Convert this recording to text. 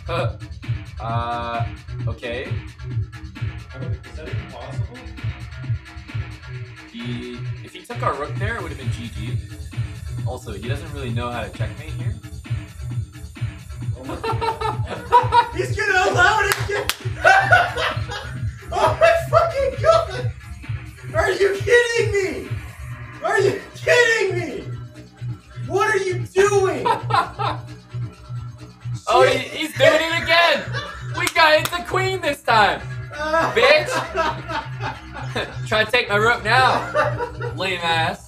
Okay. Is that even possible? If he took our rook there, it would have been GG. Also, he doesn't really know how to checkmate here. Oh my God. He's gonna allow it again! Oh my fucking God! Are you kidding me? Are you kidding me? What are you doing? Oh, he's doing it again! We got it the queen this time! Bitch! Try to take my rook now, lame ass.